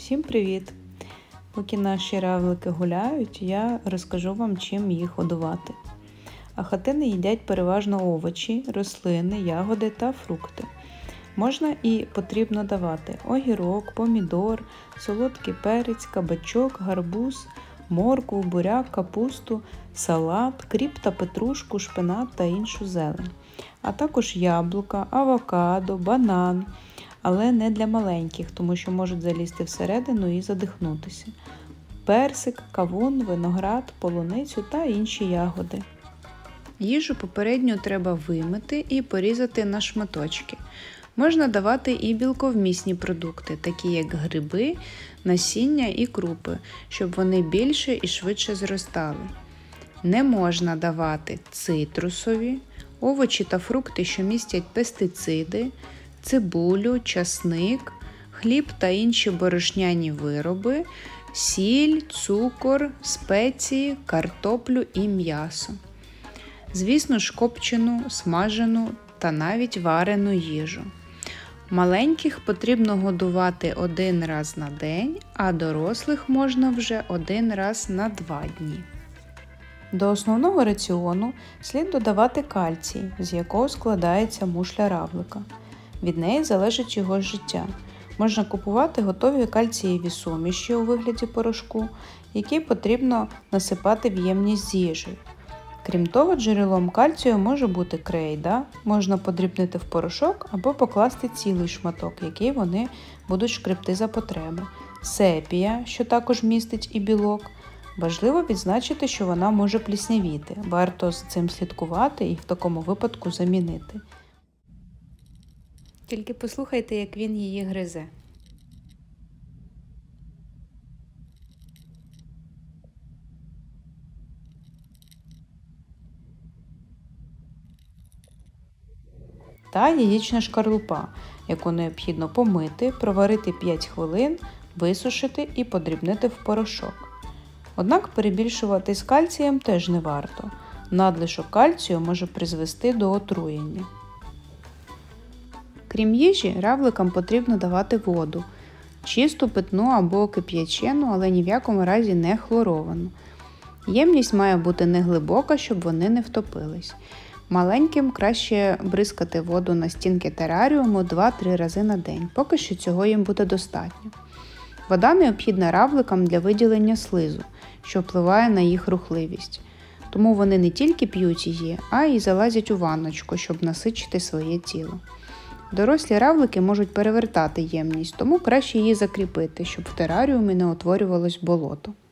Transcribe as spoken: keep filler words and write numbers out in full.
Всім привіт! Поки наші равлики гуляють, я розкажу вам, чим їх годувати. А хатини їдять переважно овочі, рослини, ягоди та фрукти. Можна і потрібно давати огірок, помідор, солодкий перець, кабачок, гарбуз, моркву, буряк, капусту, салат, кріп та петрушку, шпинат та іншу зелень. А також яблука, авокадо, банан. Але не для маленьких, тому що можуть залізти всередину і задихнутися. Персик, кавун, виноград, полуницю та інші ягоди. Їжу попередньо треба вимити і порізати на шматочки. Можна давати і білковмісні продукти, такі як гриби, насіння і крупи, щоб вони більше і швидше зростали. Не можна давати цитрусові, овочі та фрукти, що містять пестициди, цибулю, часник, хліб та інші борошняні вироби, сіль, цукор, спеції, картоплю і м'ясо. Звісно ж, копчену, смажену та навіть варену їжу. Маленьких потрібно годувати один раз на день, а дорослих можна вже один раз на два дні. До основного раціону слід додавати кальцій, з якого складається мушля равлика. Від неї залежить його життя. Можна купувати готові кальцієві суміші у вигляді порошку, які потрібно насипати в ємність з їжею. Крім того, джерелом кальцію може бути крейда, можна подрібнити в порошок або покласти цілий шматок, який вони будуть шкребти за потреби. Сепія, що також містить і білок. Важливо відзначити, що вона може пліснявіти. Варто з цим слідкувати і в такому випадку замінити. Тільки послухайте, як він її гризе. Та яєчна шкарлупа, яку необхідно помити, проварити п'ять хвилин, висушити і подрібнити в порошок. Однак перебільшувати з кальцієм теж не варто. Надлишок кальцію може призвести до отруєння. Крім їжі, равликам потрібно давати воду. Чисту, питну або кип'ячену, але ні в якому разі не хлоровану. Ємність має бути неглибока, щоб вони не втопились. Маленьким краще бризкати воду на стінки тераріуму два-три рази на день, поки що цього їм буде достатньо. Вода необхідна равликам для виділення слизу, що впливає на їх рухливість. Тому вони не тільки п'ють її, а й залазять у ванночку, щоб насичити своє тіло. Дорослі равлики можуть перевертати ємність, тому краще її закріпити, щоб в тераріумі не утворювалось болото.